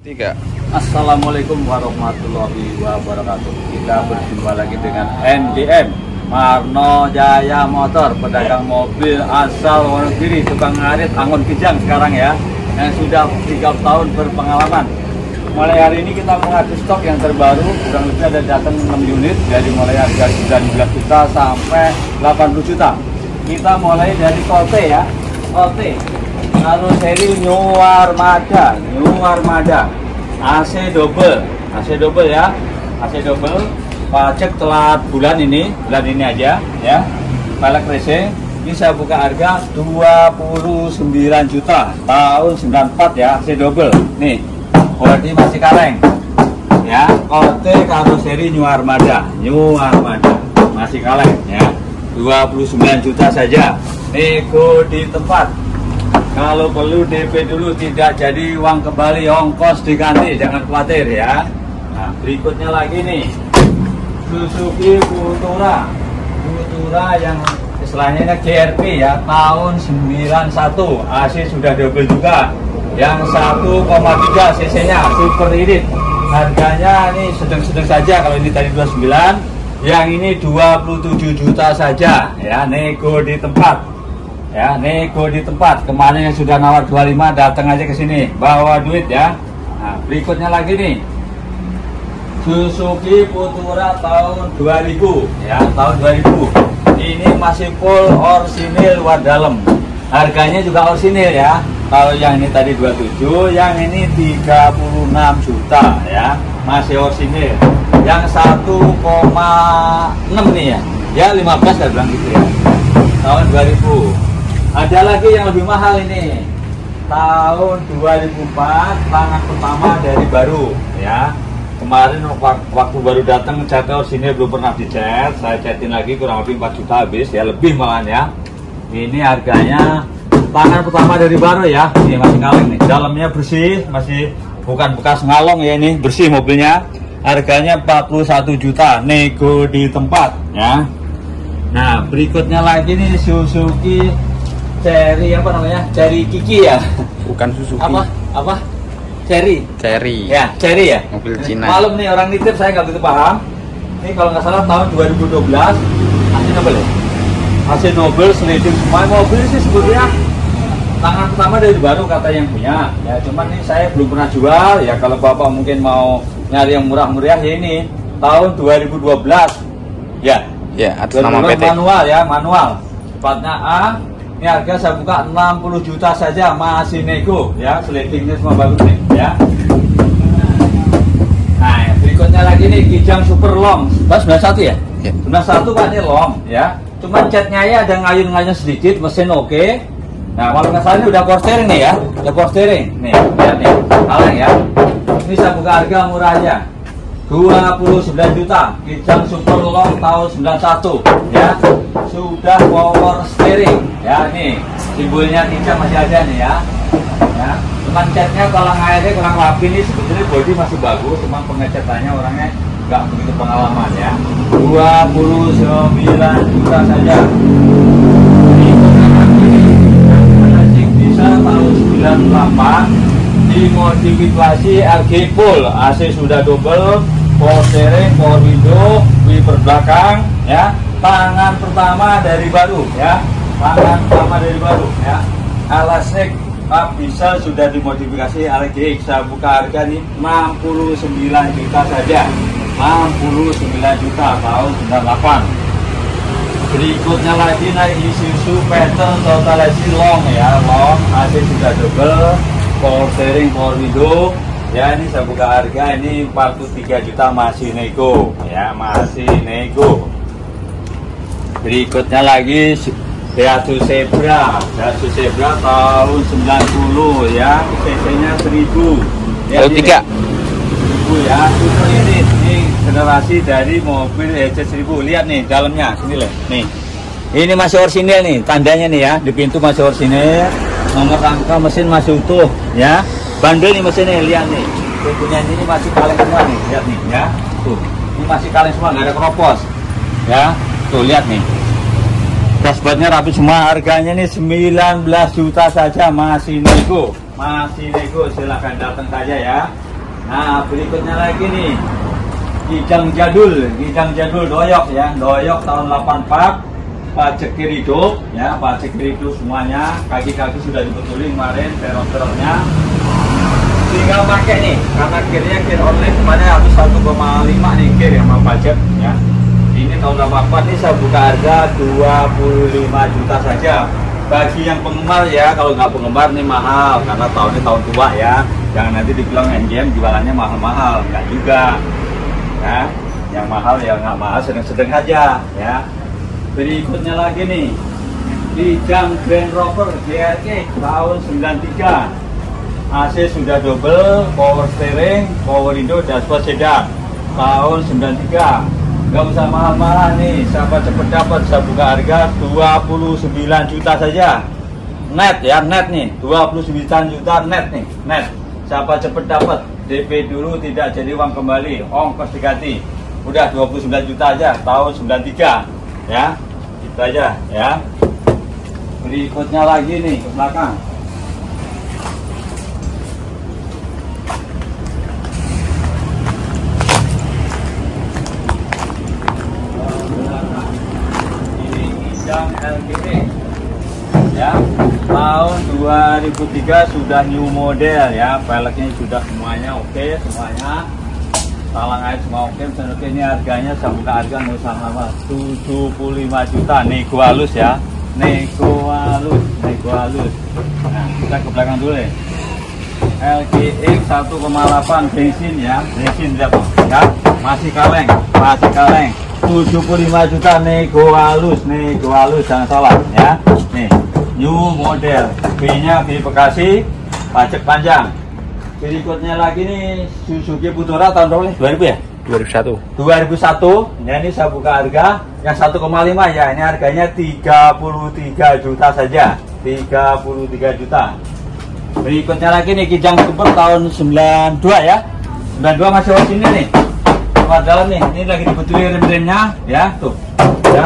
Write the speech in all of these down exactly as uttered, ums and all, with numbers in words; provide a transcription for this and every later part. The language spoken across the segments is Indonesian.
Tiga. Assalamualaikum warahmatullahi wabarakatuh. Kita berjumpa lagi dengan N J M Marno Jaya Motor, pedagang mobil asal Wonogiri, tukang ngarit Angon Kijang sekarang ya, yang sudah tiga tahun berpengalaman. Mulai hari ini kita mengadu stok yang terbaru, kurang lebih ada datang enam unit dari mulai harga sembilan belas juta sampai delapan puluh juta. Kita mulai dari Kote ya, Kote. Karoseri New Armada, New Armada, A C double, A C double ya, A C double. Pajak telat bulan ini, bulan ini aja ya. Pelek racing, ini saya buka harga dua puluh sembilan juta, tahun sembilan puluh empat ya, A C double. Nih, bodi masih kaleng ya. Kote karoseri New Armada, New Armada, masih kaleng ya. dua puluh sembilan juta saja, nego di tempat. Kalau perlu D P dulu, tidak jadi uang kembali, ongkos diganti, jangan khawatir ya. Nah, berikutnya lagi nih, Suzuki Futura, Futura yang istilahnya G R P ya, tahun sembilan puluh satu, A C sudah double juga, yang satu koma tiga cc nya, super irit. Harganya ini sedang-sedang saja, kalau ini tadi dua puluh sembilan, yang ini dua puluh tujuh juta saja ya, nego di tempat. Ya, nego di tempat. Kemarin yang sudah nawar dua puluh lima, datang aja ke sini, bawa duit ya. Nah, berikutnya lagi nih, Suzuki Futura tahun dua ribu ya, tahun dua ribu. Ini masih full orsinil luar dalam. Harganya juga orsinil ya. Kalau yang ini tadi dua puluh tujuh, yang ini tiga puluh enam juta ya, masih orsinil. Yang satu koma enam nih ya. Ya lima belas saya bilang gitu ya. Tahun dua ribu. Ada lagi yang lebih mahal ini, tahun dua ribu empat, tangan pertama dari baru ya. Kemarin waktu baru datang catnya sini belum pernah dicat, saya catin lagi kurang lebih empat juta habis ya, lebih malahan ya. Ini harganya tangan pertama dari baru ya, ini masih kaleng nih, dalamnya bersih, masih bukan bekas ngalong ya, ini bersih mobilnya. Harganya empat puluh satu juta, nego di tempat ya. Nah, berikutnya lagi nih Suzuki Cherry, apa namanya? Cherry Kiki ya? Bukan Suzuki. Apa? Apa? Cherry. Cherry. Ya, Cherry ya. Mobil Cina. Malam nih orang nitip, saya nggak begitu paham. Ini kalau nggak salah tahun dua ribu dua belas, A C double ya? A C double, sliding semua. Mobil sih sebetulnya tangan pertama dari baru kata yang punya. Ya, cuman ini saya belum pernah jual. Ya kalau bapak mungkin mau nyari yang murah-murah ya ini tahun dua ribu dua belas. Ya. Ya, atas nama P T. Manual ya, manual. Cepatnya A. Ini harga saya buka enam puluh juta saja, masih nego ya, slidingnya semua bagus nih ya. Nah, berikutnya lagi nih Kijang Super Long, tahun sembilan puluh satu ya? Ya. sembilan puluh satu Pak, ini long ya. Cuman catnya ya ada ngayun-ngayun sedikit, mesin oke. Okay. Nah, kalau nggak salah ini udah power steering nih ya, udah power steering nih, lihat nih, kaleng ya. Ini saya buka harga murah aja, dua puluh sembilan juta, Kijang Super Long tahun sembilan puluh satu ya, sudah power steering ya. Nih simbolnya Kijang masih ada nih ya, ya. Cuman catnya kalau airnya kurang rapi nih, sebetulnya bodi masih bagus, cuma pengecatannya orangnya nggak begitu pengalaman ya. Dua puluh sembilan juta saja. Ini bisa tahun sembilan puluh delapan, dimodifikasi L G full, A C sudah double, power steering, power window, wiper belakang ya. Tangan pertama dari baru ya, tangan pertama dari baru ya. Alasnya Pak bisa sudah dimodifikasi L G X. Saya buka harga nih enam puluh sembilan juta saja, enam puluh sembilan juta tahun sembilan puluh delapan. Berikutnya lagi naik Isuzu Phantom Totality Long ya, long, A C sudah double, power steering, power window ya. Ini saya buka harga ini empat puluh tiga juta, masih nego ya, masih nego. Berikutnya lagi Daihatsu Zebra, Daihatsu Zebra tahun sembilan puluh ya, cc nya seribu ya, tiga seribu ya. Super ini, ini generasi dari mobil H C seribu. Lihat nih dalamnya, sini lihat nih, ini masih orsinil nih, tandanya nih ya, di pintu masih orsinil, nomor rangka mesin masih utuh ya. Bandel nih mesinnya, lihat nih, pintunya ini masih kaleng semua nih, lihat nih ya, tuh ini masih kaleng semua, nggak ada keropos ya. Tuh lihat nih, dashboardnya rapi semua. Harganya nih sembilan belas juta saja, masih nego, masih nego. Silahkan datang saja ya. Nah, berikutnya lagi nih, Kijang jadul, Kijang jadul doyok ya, doyok tahun delapan empat, pajak kiri hidup ya, pajak kiri hidup semuanya, kaki-kaki sudah dibetulin kemarin, teror-terornya. Tinggal pakai nih, karena kirnya kir online kemarin habis satu koma lima nih kir yang mau pajak ya. Ini tahun delapan empat nih saya buka harga dua puluh lima juta saja. Bagi yang penggemar ya, kalau nggak penggemar nih mahal karena tahun ini tahun tua ya. Jangan nanti dibilang N J M jualannya mahal-mahal, nggak juga. Ya, yang mahal ya nggak mahal, sedang-sedang aja ya. Berikutnya lagi nih, Kijang Grand Rover G R E tahun sembilan tiga, A C sudah double, power steering, power window, dashboard sedan tahun sembilan tiga. Nggak usah mahal-mahal nih, siapa cepet dapat saya buka harga dua puluh sembilan juta saja net ya, net nih dua puluh sembilan juta net nih, net. Siapa cepet dapat, D P dulu tidak jadi uang kembali, ongkos diganti. Udah dua puluh sembilan juta aja tahun sembilan tiga ya. Itu aja ya. Berikutnya lagi nih ke belakang. Ini Kijang L G E ya, tahun dua ribu tiga, sudah new model ya, velgnya sudah semuanya oke, okay, semuanya talang air semua oke. Okay. Ini harganya saya buka harga nggak usah lama, tujuh puluh lima juta, nego halus ya, nego halus, nego halus. Nah, kita ke belakang dulu ya. L G X satu koma delapan bensin ya, bensin ya, ya, masih kaleng, masih kaleng, tujuh puluh lima juta, nego halus, nego halus, jangan salah ya. Nih, new model, B-nya B Bekasi, pajak panjang. Berikutnya lagi nih Suzuki Putura tahun berapa? dua ribu ya? dua ribu satu. dua ribu satu. Ya, ini saya buka harga yang satu koma lima ya. Ini harganya tiga puluh tiga juta saja. tiga puluh tiga juta. Berikutnya lagi nih Kijang Super tahun sembilan dua ya. sembilan dua masih orisinil nih. Luar dalam nih. Ini lagi dibetulin rem-remnya ya, tuh. Ya.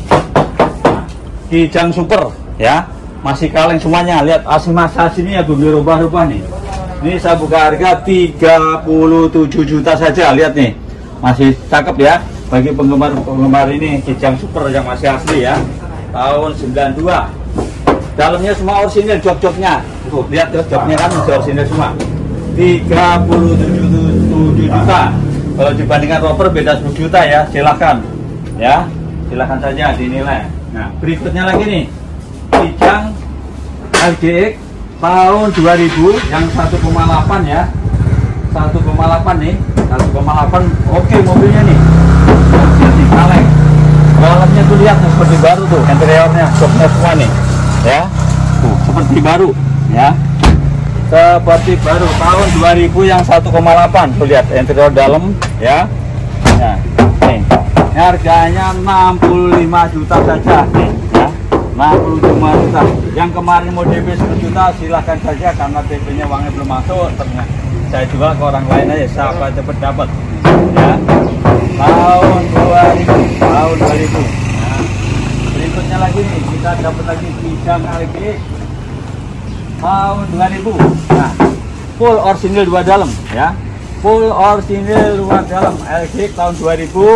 Kijang Super ya. Masih kaleng semuanya. Lihat A C masa sini ya, belum rubah-rubah nih. Ini saya buka harga tiga puluh tujuh juta saja. Lihat nih, masih cakep ya. Bagi penggemar-penggemar ini Kijang Super yang masih asli ya, tahun sembilan dua. Dalamnya semua orisinil, jok-joknya. Tuh, lihat tuh, joknya kan masih orisinil semua. tiga puluh tujuh juta. Kalau dibandingkan Rover beda sepuluh juta ya. Silahkan ya, silahkan saja dinilai. Nah, berikutnya lagi nih Kijang L G X tahun dua ribu yang satu koma delapan ya, satu koma delapan nih, satu koma delapan. Oke, mobilnya nih masih kaleng, dalamnya tuh lihat seperti baru tuh, interiornya, joknya semua nih ya, tuh seperti baru ya, seperti baru tahun dua ribu yang satu koma delapan. Tuh lihat interior dalam ya. Nah, nih harganya enam puluh lima juta saja nih ya, enam puluh lima juta. Yang kemarin mau D P sepuluh juta silahkan saja, karena D P-nya uangnya belum masuk. Ternyata saya jual ke orang lain aja, siapa cepet dapat ya. Tahun dua ribu, tahun dua ribu. Nah, berikutnya lagi nih kita dapat lagi Kijang L G tahun dua ribu. Nah, full orisinil dua dalam ya, full orisinil dua dalam L G tahun dua ribu.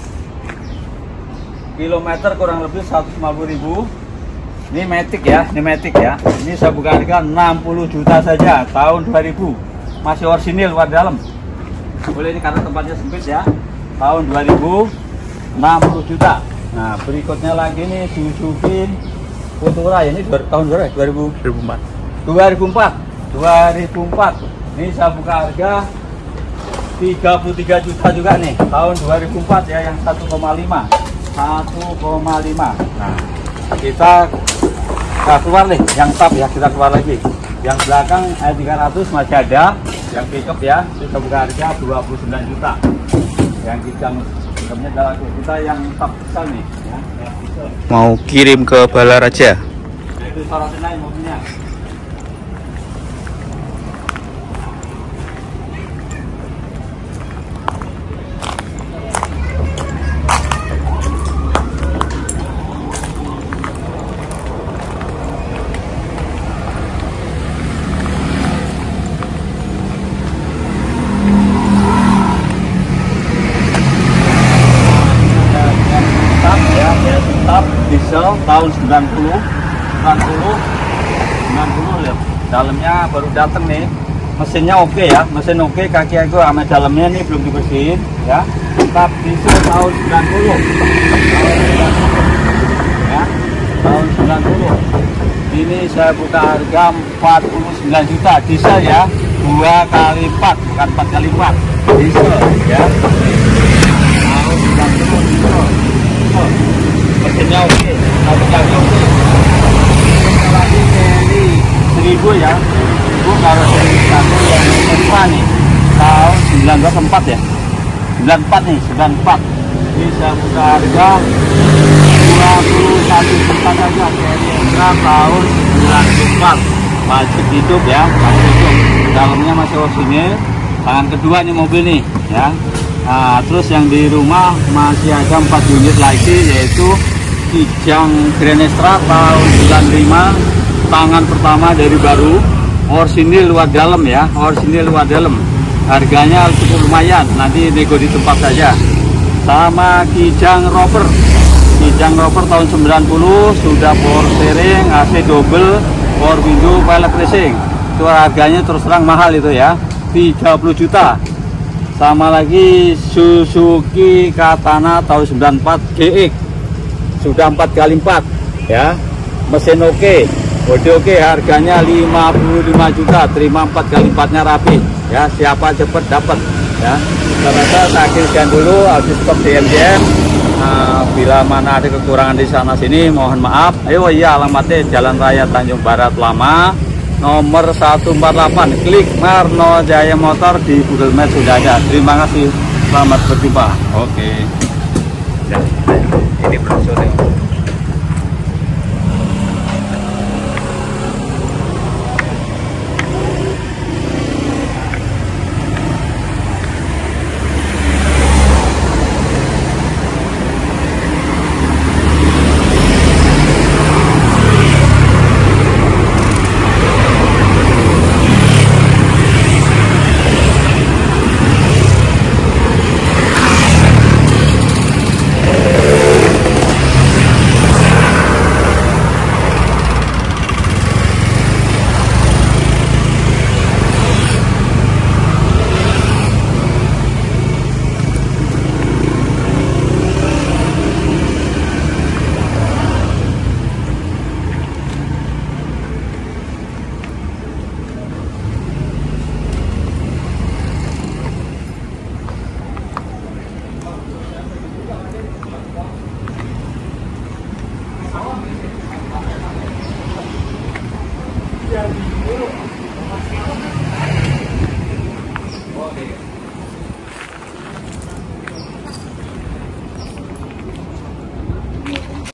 Kilometer kurang lebih seratus lima puluh ribu. Ini Matic ya, ini Matic ya. Ini saya buka harga enam puluh juta saja tahun dua ribu. Masih orisinil luar dalam. Boleh ini karena tempatnya sempit ya. Tahun dua ribu, enam puluh juta. Nah, berikutnya lagi nih Suzuki Putura ya, ini tahun berapa? dua ribu empat. dua ribu empat. dua ribu empat. Ini saya buka harga tiga puluh tiga juta juga nih. Tahun dua ribu empat ya, yang satu koma lima. satu koma lima. Nah, kita nah, keluar nih yang top ya, kita keluar lagi. Yang belakang E tiga ratus masih ada, yang pickup ya, kita buka harga dua puluh sembilan juta. Yang Kijang pickupnya adalah kita yang top besar nih ya, yang Mau kirim ke Balaraja. nah, itu sorotin aja mobilnya. kap diesel tahun sembilan puluh sembilan puluh sembilan puluh lihat. Dalamnya baru datang nih. Mesinnya oke ya, mesin oke, kaki aku sama dalamnya nih belum dibersihin ya. Kap diesel tahun sembilan puluh. Ya, tahun sembilan puluh. Ini saya buka harga empat puluh sembilan juta diesel ya. dua kali empat, bukan empat kali empat. Diesel ya. Tahun sembilan puluh diesel. Oh, mesinnya oke, kaki oke. Lagi seri seribu ya. Ibu kalau seri satu yang kedua nih tahun sembilan belas empat ya. sembilan empat nih, sembilan empat. Ini saya buka harga dua puluh satu juta saja. Seri Extra tahun sembilan puluh empat. Wajib hidup ya, wajib hidup. Dalamnya masih orisinil. Tangan kedua nih mobil nih ya. Nah, terus yang di rumah masih ada empat unit lagi, yaitu Kijang Grand Extra tahun sembilan puluh lima. Tangan pertama dari baru, orisinil luar dalam ya, orisinil luar dalam. Harganya cukup lumayan, nanti nego di tempat saja. Sama Kijang Rover, Kijang Rover tahun sembilan puluh, sudah power steering, A C double, power window, velg racing. Itu harganya terus terang mahal itu ya, tiga puluh juta. Sama lagi Suzuki Katana tahun sembilan puluh empat G X, sudah empat kali empat ya, mesin oke, bodi oke, harganya lima puluh lima juta. Terima empat kali empatnya rapi ya, siapa cepet dapat ya. Ternyata saya akhirkan dulu, habis stok di M J M. Nah, bila mana ada kekurangan di sana sini mohon maaf. Ayo iya, alamatnya Jalan Raya Tanjung Barat Lama nomor seratus empat puluh delapan. Klik Marno Jaya Motor di Google Maps sudah ada. Terima kasih, selamat berjumpa. Oke. Ya, ini belum sore.